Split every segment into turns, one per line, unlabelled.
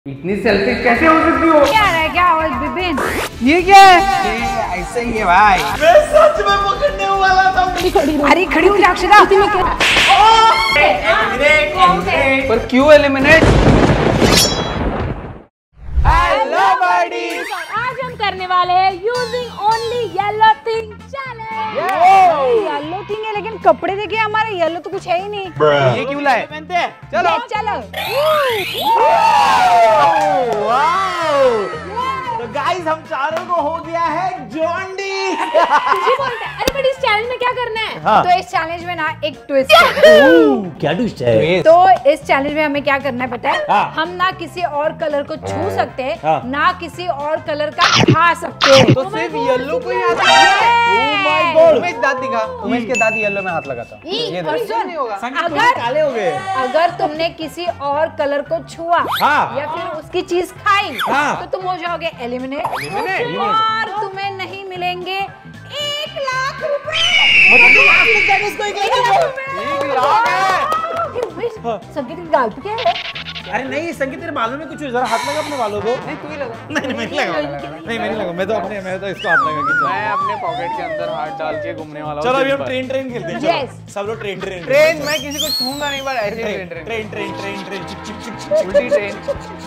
इतनी सेल्फिश कैसे हो सकती हो?
क्या रहा है क्या आवाज बिपिन?
ये क्या है? ऐसे ही है भाई। मैं सच में पकड़ने वाला था।
अरे खड़ी हो जा अक्षदा।
पर क्यों एलिमिनेट? Hello body.
आज हम करने वाले हैं using only yellow thing challenge.
Yellow thing है लेकिन कपड़े देखिए हमारे येलो तो कुछ है ही नहीं।
ये क्यों लाए?
चलो चलो।
तो गाइस हम चारों को हो गया है जॉन्डी।
जी बोलते हैं अरे बट इस चैलेंज में क्या करना है?
हाँ। तो इस चैलेंज में ना एक ट्विस्ट है।
क्या ट्विस्ट है?
तो इस चैलेंज में हमें क्या करना है पता है?
हाँ।
हम ना किसी और कलर को छू सकते हैं,
हाँ। ना
किसी और कलर का खा सकते हैं।
तो सिर्फ येलो को ही हाथ लगाता। उमेश दांत दिखा। उमेश के दांत येलो में हाथ लगाता। ये नहीं होगा।
काले हो गए।
अगर तुमने किसी और कलर को छुआ
हाँ।
या फिर उसकी चीज खाई
हाँ।
तो तुम हो जाओगे एलिमिनेट और तुम्हें नहीं मिलेंगे 1 लाख रुपए। संकेत की गाल पे क्या है?
अरे नहीं संगीत तेरे बालों में कुछ जरा हाथ लगा अपने बालों को।
नहीं तू ही लगा।
नहीं मैं नहीं लगा। मैं तो इसको हाथ लगा के
मैं अपने पॉकेट के अंदर हाथ डाल के घूमने वाला हूँ।
चलो अभी हम ट्रेन खेलते हैं।
Yes.
सब लोग ट्रेन
ट्रेन मैं किसी को छूंगा नहीं पर ऐसे
ट्रेन चिक
उल्टी ट्रेन।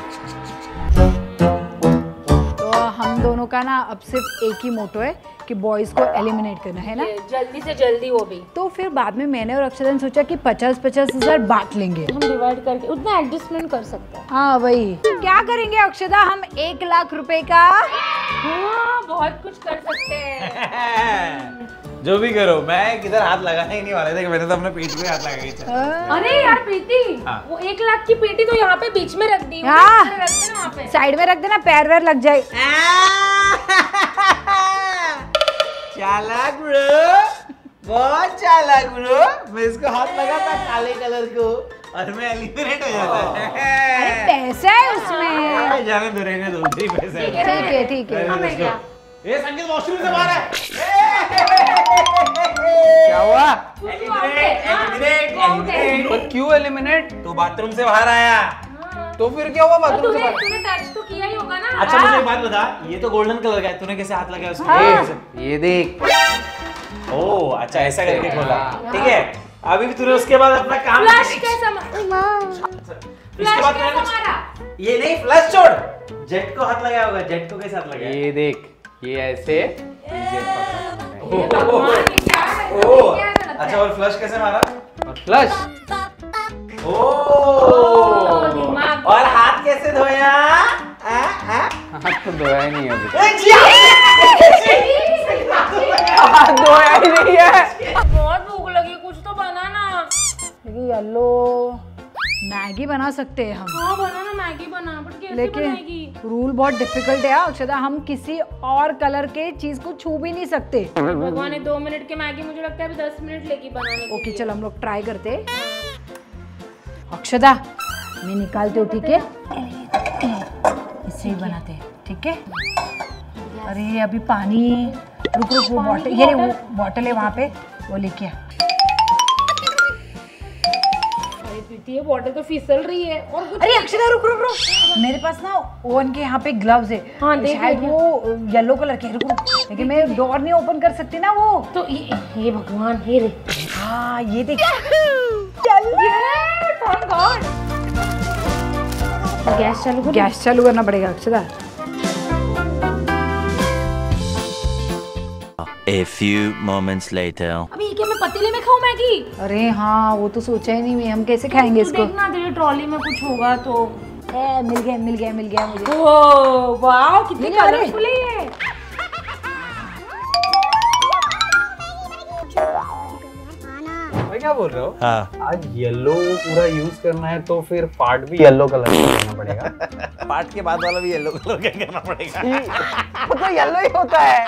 तो हम दोनों का ना अब सिर्फ एक ही मोटो है कि बॉयज को एलिमिनेट करना है ना।
जल्दी से jल्दी वो भी
तो फिर बाद में मैंने और अक्षदा ने सोचा कि 50-50 हजार बांट लेंगे।
हम डिवाइड करके उतना एडजस्टमेंट कर सकते हैं।
हाँ वही। क्या करेंगे अक्षदा हम 1 लाख रुपए का?
हाँ बहुत कुछ कर सकते हैं।
जो भी करो मैं किधर हाथ लगाने ही नहीं वाला था। मैंने तो अपने पीठ पे हाथ लगा के
अरे यार प्रीति
हाँ।
वो 1 लाख की पेटी तो यहाँ पे बीच में रख दी।
हाँ।
रख देना वहाँ पे।
साइड में रख देना, पैर वैर लग जाए।
चालाक ब्रो, बहुत चालाक ब्रो। मैं इसको हाथ लगा था काले कलर को और मैं एलिमिनेट हो जाता।
अरे पैसा है उसमें।
जाने दो रहने दो, उधर ही पैसा है।
ठीक है।
हमें क्या?
ये संगीत वॉशरूम से बाहर है।
क्या हुआ?
एलिमिनेट।
पर क्यों एलिमिनेट?
तो बाथरूम से बाहर आया।
तो फिर क्या हुआ बाथरूम से बाहर?
तूने टच तो किया ही होगा ना।
अच्छा मुझे एक बात बता, ये तो गोल्डन कलर का है, तूने कैसे हाथ लगाया उसको?
हाँ।
ये देख।
ओह अच्छा ऐसा करके खोला, ठीक है। अभी भी तूने उसके बाद अपना काम
फ्लश कैसा
इसके बाद तूने कुछ ये नहीं फ्लश छोड़, जेट को हाथ लगाया होगा। जेट को कैसे हाथ लगाया?
ये देख, ये ऐसे
ओह अच्छा और फ्लश कैसे मारा?
और फ्लश।
ओह
दिमाग।
और हाथ कैसे धोया?
हाथ तो धोया ही नहीं है अभी।
हाथ
हाथ धोया ही नहीं है।
बहुत भूख लगी, कुछ तो बना ना।
येलो मैगी बना सकते हैं हम।
हाँ बना ना, मैगी बना, बट कैसे
लेकिन
बनाएगी?
रूल बहुत डिफिकल्ट है अक्षदा। हम किसी और कलर के चीज को छू भी नहीं सकते।
भगवान ने 2 मिनट की मैगी मुझे लगता है अभी 10 मिनट लेगी बनाने के
ओके
लिए।
चल हम लोग ट्राई करते। अक्षदा मैं निकालती हूँ, ठीक है? इससे ही बनाते हैं, ठीक है? अरे अभी पानी रुक वो बॉटल, ये वो बॉटल है वहाँ पे, वो लेके आ।
अरे प्रीति ये बॉटल तो फिसल रही है और कुछ।
अरे अक्षदा रुक मेरे पास ना ओवन के यहाँ पे ग्लव्स है।
हाँ, देख
शायद
लिया।
वो येलो कलर के। रुक लेकिन मैं डोर नहीं ओपन कर सकती ना वो।
तो ये भगवान हे रे।
हाँ ये देख।
Thank God.
गैस चालू करना पड़ेगा Akshada.
A few moments later.
अभी ये क्या मैं पतीले में खाऊं मैगी?
अरे हाँ वो तो सोचा ही नहीं मैं, हम कैसे खाएंगे
तू
इसको?
देखना तेरी ट्रॉली में कुछ होगा तो।
मिल गया मुझे।
ओह वाह कितने
नहीं, अरे।
कलरफुल है ये।
भाई क्या बोल रहे हो?
हाँ
आज येलो पूरा यूज करना है तो फिर पार्ट भी येलो कलर का करना पड़ेगा।
पार्ट के बाद वाला भी येलो कलर का करना पड़ेगा।
वो तो येलो ही होता है।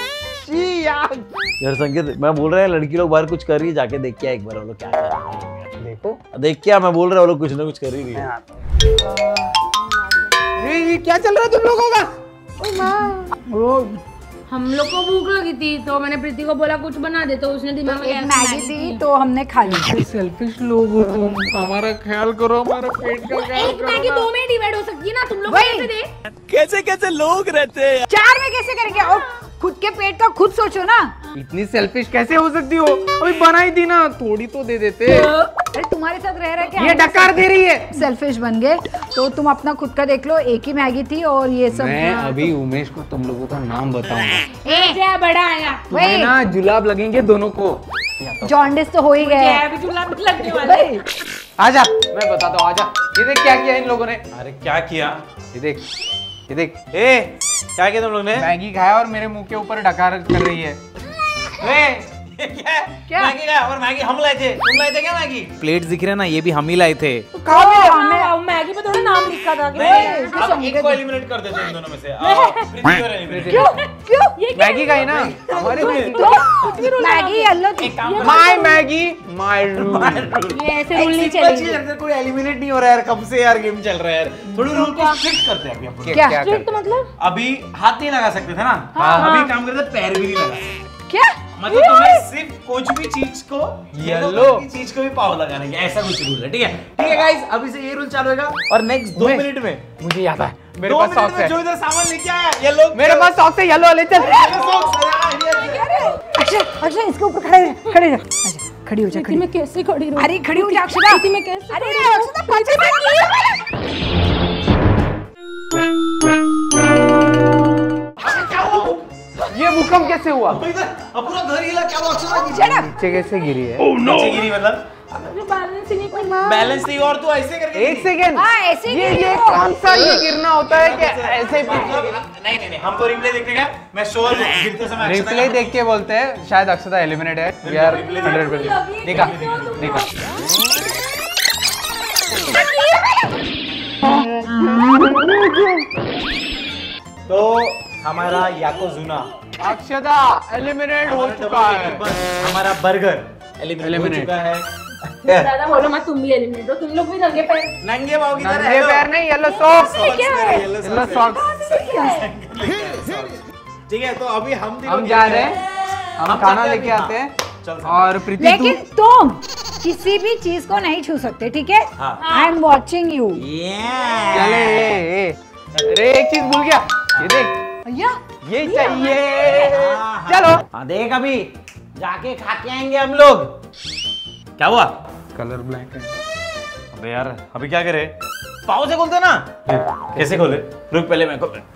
यार संकेत मैं बोल रहा है लड़की लोग बाहर कुछ कर रही है, जाके देख के एक बार वो लोग क्या कर रही है।
देखो
देख क्या मैं बोल रहा हूँ वो लोग कुछ ना कुछ कर ही रही है।
ये क्या चल रहा है तुम लोगों का?
हम लोग को भूख लगी थी तो मैंने प्रीति को बोला कुछ बना दे, तो उसने दिमाग में
एक मैगी थी तो हमने खा ली।
सेल्फिश लोग हो तुम, हमारा ख्याल करो, हमारा पेट का ख्याल
एक मैगी 2 में डिवाइड हो सकती है ना, तुम लोग
वही।
कैसे दे?
कैसे कैसे लोग रहते हैं।
4 में कैसे करेंगे? और खुद के पेट का खुद सोचो ना।
इतनी सेल्फिश कैसे हो सकती हो? अभी बनाई थी ना, थोड़ी तो दे देते।
अरे तुम्हारे साथ रह रहे क्या?
ये डकार दे रही है।
सेल्फिश बन गए तो तुम अपना खुद का देख लो। एक ही मैगी थी और ये सब।
मैं अभी उमेश को तुम लोगों का नाम बताऊंगा।
क्या बड़ा आया?
तुम्हें ना जुलाब लगेंगे दोनों को।
जॉन्डिस तो हो ही गए।
अभी चूल्हा भी लगने वाला है।
आजा, मैं बताता हूँ, आजा। ये देख क्या किया इन लोगों ने।
अरे क्या किया?
ये देख, ये देख।
ए क्या किया तुम लोग ने?
मैगी खाया और मेरे मुंह के ऊपर डकार कर रही है।
ये क्या? मैगी का और मैगी हम लाए थे, तुम लाए थे क्या मैगी? प्लेट दिख रहे ना, ये भी हम ही लाए थे।
मैगी पे थोड़ा नाम लिखा था।
अब एक को एलिमिनेट कर देते हैं इन दोनों में से।
क्यों?
मैगी का ही ना हमारे
मैगी येलो थी।
My Maggi my rule.
ये ऐसे रूल नहीं चलेंगे।
कोई एलिमिनेट नहीं हो रहा है यार, कब से यार गेम चल रहा है यार। थोड़ी रूल को स्ट्रिक्ट करते हैं अभी हम।
क्या
स्ट्रिक्ट मतलब?
अभी हाथ नहीं लगा सकते थे ना, अभी काम करते पैर भी नहीं लगा।
क्या?
मतलब तुम्हें सिर्फ कुछ भी चीज को
येलो
की चीज को भी पाव लगाने की, ऐसा कुछ रूल है। ठीक है गाइस, अभी से ये रूल चालू होगा और नेक्स्ट 2 मिनट में
मुझे याद है, मेरे
2
पास
मिनट
सॉक्स
में
है।
जो इधर सामान लेके आया ये लोग
मेरे पास सॉक्स है, येलो वाले। चल
अक्षरा इसके ऊपर खड़े रह। अच्छा, खड़ी हो जा। खड़ी
मैं कैसे खड़ी रहूं?
अरे खड़ी हो जा अक्षरा।
मैं कैसे?
अरे अक्षरा पीछे
ये भूकंप कैसे हुआ?
पूरा घर हिला, क्या हुआ? अक्षरा
नीचे कैसे गिरी है?
नीचे गिरी मतलब
बैलेंस ही नहीं करना।
बैलेंस नहीं, और तू ऐसे करके
एक सेकेंड।
हाँ, ऐसे ही
ये
गिरी।
कौन सा ये गिरना होता है कि ऐसे
नहीं हम तो रिप्ले देखते क्या, मैं श्योर गिरते समय अक्षता
रिप्ले देख के बोलते हैं शायद अक्षता एलिमिनेट है। We are 100%। देखा देखा।
तो हमारा याकोजुना
अक्षता एलिमिनेट हो चुका है।
हमारा बर्गर एलिमिनेट हो चुका है।
ज्यादा बोलो मत, तुम भी एलिमिनेट हो। तुम लोग भी नंगे पैर।
नंगे पाँव की तरह
नंगे पैर नहीं, येलो सॉक्स।
Yellow
socks.
ठीक है, तो अभी
हम जा रहे हैं, हम खाना लेके आते हैं और प्रीति
लेकिन तुम किसी भी चीज को नहीं छू सकते, ठीक है? I am watching you.
चले। अरे एक चीज भूल गया, ये देख
भैया
ये चाहिए। चलो
देख, अभी जाके खा के आएंगे हम लोग। क्या हुआ?
कलर ब्लैक है।
अबे यार अभी क्या करे? पाव से खोलते ना। कैसे खोले? रुक पहले मैं खोल।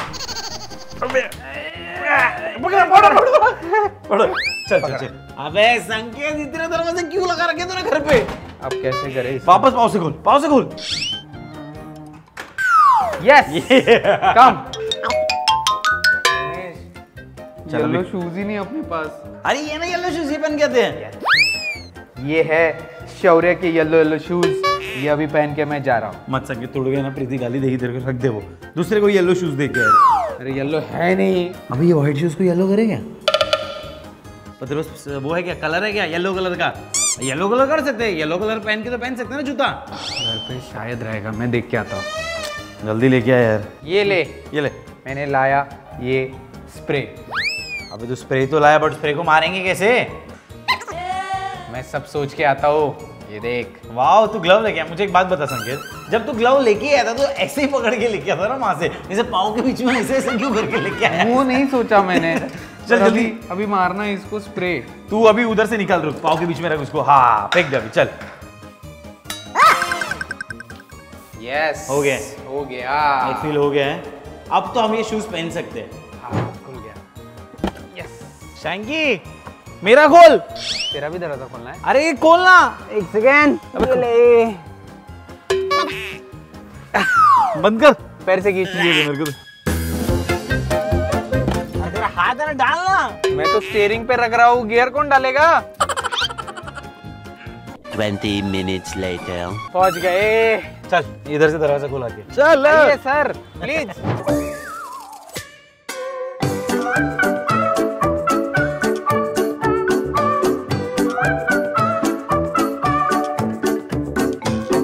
चल। अबे संकेत इतने दरवाजे क्यों लगा रखे तूने घर पे?
अब कैसे करे?
वापस पाव से खोल, पाव से खोल।
Yes come.
चलो
येलो शूज ही नहीं अपने पास।
अरे ये ना येलो शूज, ये पहन के आते हैं।
ये है शौर्य के येलो शूज, ये अभी पहन के मैं जा रहा हूँ।
मत संकेत, तोड़ गया ना, प्रीति गाली देगी तेरे को, रख दे वो। दूसरे को येलो शूज देख के।
अरे येलो है नहीं।
अभी ये व्हाइट शूज को येलो करे क्या? तेरे पास वो है क्या, कलर है क्या येलो कलर का? येलो कलर कर सकते हैं, येलो कलर पहन के तो पहन सकते हैं ना जूता।
घर पे शायद रहेगा, मैं देख के आता हूँ।
जल्दी लेके आ यार।
ये ले,
ये ले।
मैंने लाया ये स्प्रे।
अबे तो स्प्रे तो लाया, बट स्प्रे को मारेंगे कैसे?
मैं सब सोच के आता हूँ। ये देख।
वाह, तू ग्लव लेके आया। मुझे एक बात बता संकेत, जब तू ग्लव लेके आया था तो ऐसे ही पकड़ के लेके आता ना वहां से, जैसे पाँव के बीच में ऐसे क्यों करके लेके आया?
वो नहीं सोचा मैंने।
चल जल्दी,
अभी मारना है इसको स्प्रे।
तू अभी उधर से निकाल, रुक, पाँव के बीच में रख उसको। हाँ फेंक दे अभी, चल।
यस
हो गया,
हो गया।
फील हो गया है। अब तो हम ये शूज पहन सकते हैं।
हाँ, खुल गया। यस।
शैंकी मेरा खोल।
तेरा भी दरवाजा खोलना है।
अरे खोलना।
एक सेकेंड।
बंद कर।
पैर से खींच लिए
मेरे को तेरा हाथ है ना, डालना।
मैं तो स्टीयरिंग पे रख रहा हूँ, गियर कौन डालेगा?
20 minutes later.
पहुंच गए।
चल इधर से दरवाजा खोला के।
चल सर प्लीज।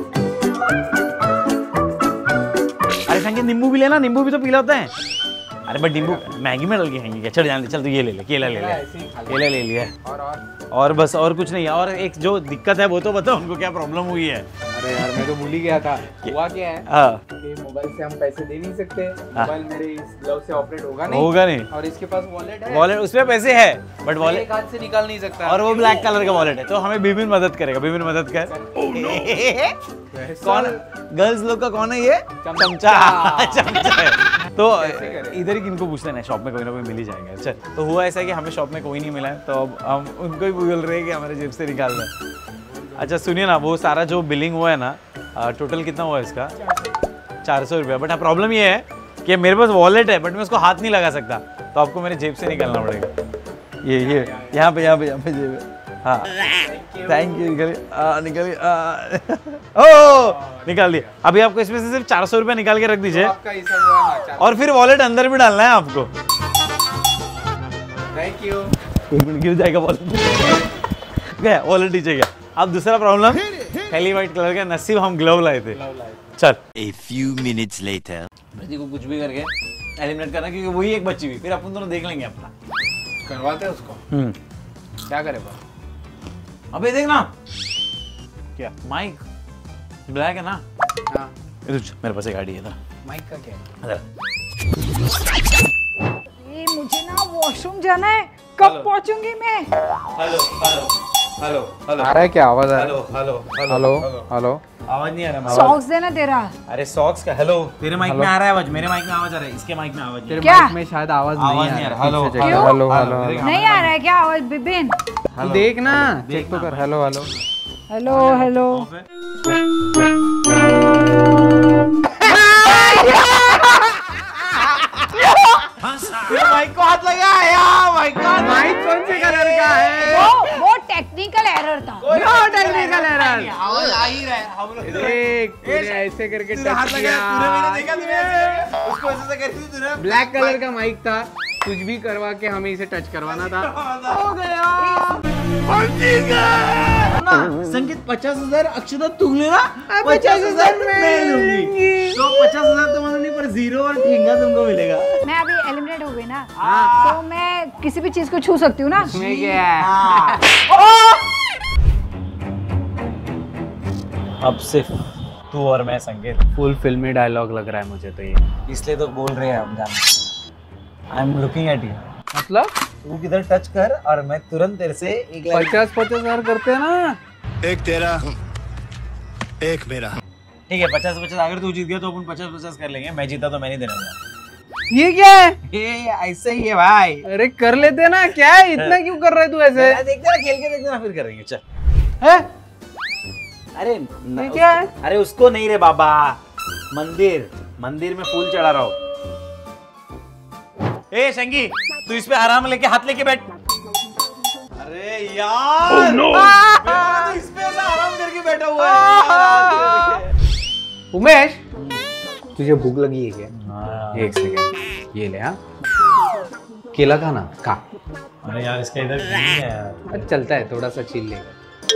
अरे संकेत नींबू भी लेना, नींबू भी तो पीला होता है। अरे बट नींबू मैगी में डाल के खाएंगे क्या? चल जान, चल तू ये ले ले, केला ले ले, केला ले लिया और बस, और कुछ नहीं। और एक जो दिक्कत है वो तो बताओ, उनको क्या प्रॉब्लम हुई है?
अरे यार मैं तो भूल ही गया था। हुआ क्या है कि मोबाइल से हम पैसे दे नहीं सकते, मोबाइल मेरे इस ग्लव से ऑपरेट होगा नहीं, और इसके पास वॉलेट है,
वॉलेट उसमें पैसे है बट वॉलेट
एक हाथ से निकाल नहीं सकता,
और वो ब्लैक कलर का वॉलेट है। तो हमें बिबिन मदद करेगा, बिबिन मदद कर। कौन गर्ल्स लोग का कौन है ये? चमचा चमचा है। तो इधर ही किनको पूछ लेना है, शॉप में कोई ना कोई मिल ही जाएगा। अच्छा तो हुआ ऐसा है कि हमें शॉप में कोई नहीं मिला है, तो अब हम उनको ही बोल रहे हैं कि हमारे जेब से निकाल दें। अच्छा सुनिए ना, वो सारा जो बिलिंग हुआ है ना, टोटल कितना हुआ है इसका? 400 रुपया। बट हाँ प्रॉब्लम ये है कि मेरे पास वॉलेट है बट मैं उसको हाथ नहीं लगा सकता, तो आपको मेरे जेब से निकालना पड़ेगा। ये यहाँ पे जेब है। हाँ थैंक यू, निकलिए ओ निकाल दिया। अभी आपको इसमें से सिर्फ 400 रुपया निकाल के रख दीजिए, और फिर वॉलेट अंदर भी डालना है आपको।
Thank you.
एक मिनट, गिर जाएगा वॉलेट। गया वॉलेट नीचे गया। अब दूसरा प्रॉब्लम, पहली व्हाइट कलर का नसीब हम ग्लव लाए थे। चल
A few minutes later.
को कुछ भी करके एलिमिनेट करना, क्योंकि वही एक बच्ची हुई, फिर अपन दोनों देख लेंगे अपना।
करवाते हैं उसको, क्या करे बा?
अबे देख ना, क्या माइक ब्लैक है ना?
हाँ
मेरे पास एक गाड़ी है ना,
माइक का क्या है?
ये मुझे ना वॉशरूम जाना है, कब पहुंचूंगी मैं?
हेलो हेलो हेलो हेलो,
आ रहा है क्या आवाज?
हेलो हेलो
हेलो हेलो,
आवाज नहीं आ रहा।
सॉक्स देना तेरा।
अरे सॉक्स का हेलो, तेरे माइक में आ रहा है आवाज, मेरे माइक में आवाज आ रहा है, इसके माइक में आवाज नहीं
तेरे
आ
माइक में शायद आवाज नहीं आ रहा।
हेलो
हेलो हेलो,
नहीं आ रहा है क्या आवाज बिबिन?
तू देख ना, चेक तो कर। Hello hello
hello hello.
Mic को हाथ लगाया, माइक
कौन से कलर का है?
वो टेक्निकल एरर था।
Technical error.
आवाज आ ही रहा है। हम लोग
देख तूने ऐसे करके
हाथ
टच
लगाया,
किया।
तूने मैंने देखा, तूने उसको ऐसे कर दी तूने।
ब्लैक कलर का माइक था, कुछ भी करवा के हमें इसे टच करवाना था। हो गया।
संकेत 50,000 अक्षता तू लेना,
50,000 मैं
लूंगी। तो 50,000 तुम्हारा नहीं, पर 0 और ठेंगा तुमको मिलेगा।
मैं अभी एलिमिनेट हो गई ना, तो मैं किसी भी चीज को छू सकती हूँ ना?
मैं क्या है?
अब सिर्फ तू और मैं संकेत।
फुल फिल्मी डायलॉग लग रहा है मुझे तो ये।
इसलिए तो बोल रहे हैं हम जान। I am looking at you.
मतलब
तू किधर टच कर और मैं तुरंत तेरे से
50,000 करते हैं ना।
एक तेरा, एक मेरा।
ठीक है 50-50, अगर तू जीत गया तो अपन 50-50 कर लेंगे, मैं जीता तो मैं नहीं देना।
ये क्या है?
ये ऐसे ही है भाई।
अरे कर लेते ना, क्या है इतना क्यों कर रहे तू ऐसे?
देखते ना, खेल के देखते ना, फिर करेंगे। चल
है?
अरे
ये क्या है?
अरे उसको नहीं रे बाबा, मंदिर में फूल चढ़ा रहा हो। ए शंगी, तू इस पे आराम लेके हाथ लेके बैठ। अरे यार oh, no. तो इस पे ऐसा आराम करके बैठा हुआ है।
उमेश, तुझे भूख लगी है क्या? एक सेकंड, ये ले। हाँ केला खाना खा।
अरे यार इसका इधर नहीं है यार।
अच्छा चलता है, थोड़ा सा छील लेगा।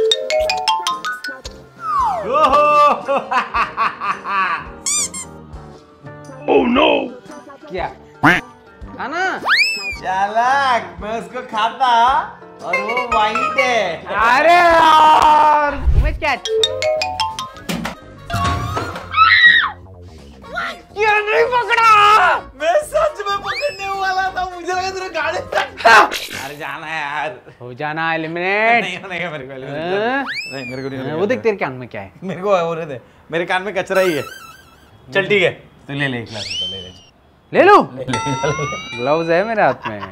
Oh no!
क्या खाना?
चालाक, मैं उसको खाता और वो वाइट है।
अरे यार उमेश क्या? ये नहीं पकड़ा।
मैं सच में पकड़ने वाला था, मुझे लगा तेरा गाड़ी। अरे जाना है यार,
हो जाना एलिमिनेट।
नहीं मेरे को नहीं, मेरे को नहीं।
वो देख तेरे कान में क्या है?
मेरे को हो रहे थे, मेरे कान में कचरा ही है। चल ठीक है, तो ले ले, एक ग्लास तो ले ले।
ले लो, ग्लव्स है मेरे हाथ में।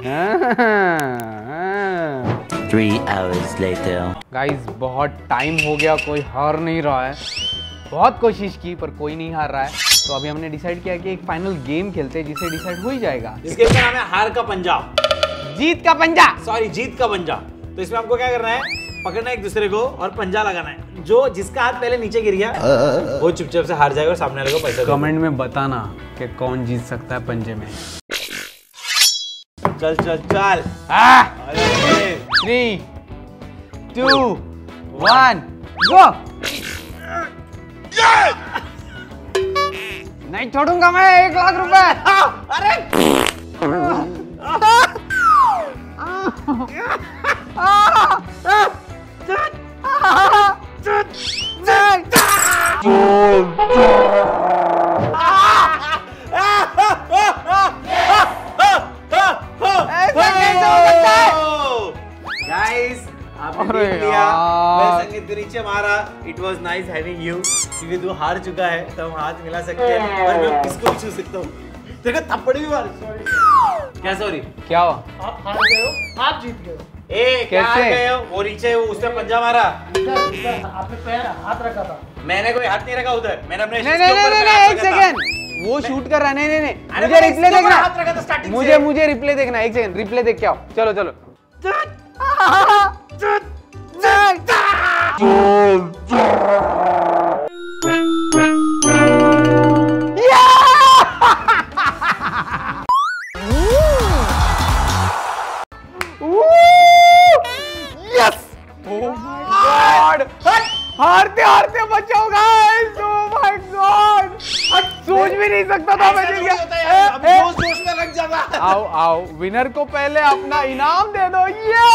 3 hours later.
गाइस बहुत टाइम हो गया, कोई हार नहीं रहा है। बहुत कोशिश की पर कोई नहीं हार रहा है, तो अभी हमने डिसाइड किया कि एक फाइनल गेम खेलते हैं जिसे डिसाइड हो ही जाएगा।
इस गेम का नाम है हार का पंजा,
जीत का पंजा।
सॉरी जीत का पंजा। तो इसमें हमको क्या करना है, पकड़ना है एक दूसरे को और पंजा लगाना है। जो जिसका हाथ पहले नीचे गिर गया वो चुपचाप से हार जाएगा और सामने वाले को पैसा।
कमेंट में बताना कि कौन जीत सकता है पंजे में।
चल चल चल।
3, 2, 1 गो। नहीं छोड़ूंगा मैं 1 लाख रुपए।
अरे गाइस आपने
अरे
देख लिया,
यार।
मैं संगीत के नीचे मारा। It was nice having you, क्योंकि तू हार चुका है तो हम हाथ मिला सकते हैं और मैं किसको भी छू सकता हूँ। तेरे को थप्पड़ भी मार। क्या सॉरी?
क्या हुआ?
आप हार गए हो, आप जीत गए हो।
ए क्या
कैसे?
गए हो? वो नीचे उसने पंजा मारा।
आपने पैर हाथ रखा था।
मैंने कोई हाथ नहीं रखा उधर, मैंने अपने
नहीं
इसके
नहीं
ऊपर
नहीं
पैर
नहीं, एक
रखा था।
सेकंड, वो शूट कर रहा है। नहीं नहीं नहीं,
अरे
मुझे
मैंने
रिप्ले
इसके ऊपर
देखना
हाथ रखा था starting
मुझे
से।
मुझे रिप्ले देखना। एक सेकंड, रिप्ले देख के आओ। चलो चलो। यस! Oh my God! हारते हारते बचाओ गाइस! Oh my God! सोच भी नहीं सकता था मैं
ऐसा
जीत
थोड़ी होता है,
गया।
अब जोश जोश में लग जाता।
आओ आओ, विनर को पहले अपना इनाम दे दो। ये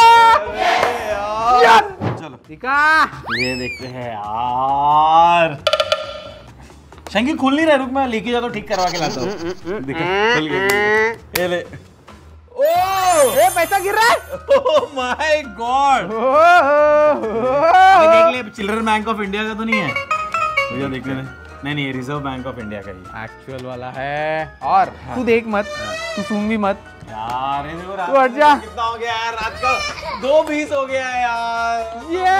चलो
ठीक है।
ये देखते हैं यार। शंकी खुल नहीं रहा, रुक मैं लेके जाता हूँ, ठीक करवा के लाता हूँ। देखो खुल गया। ये ले।
ए, पैसा गिर रहा है।
ओह माय गॉड!
ओह,
देख ले, चिल्ड्रन बैंक ऑफ इंडिया का तो नहीं है भैया? देखने में नहीं, ये रिजर्व बैंक ऑफ इंडिया का ही
एक्चुअल वाला है। और तू देख मत, तू सूंघ भी मत
यार। ये देखो रात
तू हट जा।
कितना हो गया यार, रात का 2:20 हो गया है यार।
ये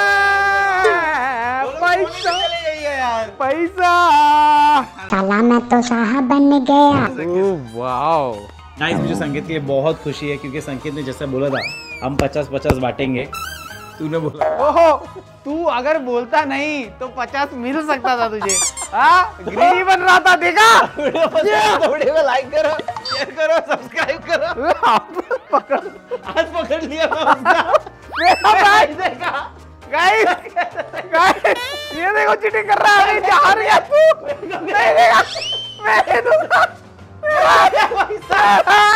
पैसा
चली गई है यार।
पैसा।
साला मैं तो साहब बन गया।
Oh wow!
गाइस मुझे संकेत के लिए बहुत खुशी है, क्योंकि संकेत ने जैसा बोला था हम 50-50 बांटेंगे, तूने बोला।
ओहो, तू अगर बोलता नहीं तो 50 मिल सकता था तुझे। हाँ, ग्रीडी बन रहा था, देखा?
वीडियो को लाइक करो, शेयर करो, सब्सक्राइब करो।
पकड़
आज पकड़ लिया मैं उसका।
मेरा बैग देखा? गाइस, ये देखो चीटिंग कर रहा है। अभी हार गया तू। नहीं देखा? मैं दूंगा। मेरा पैसा।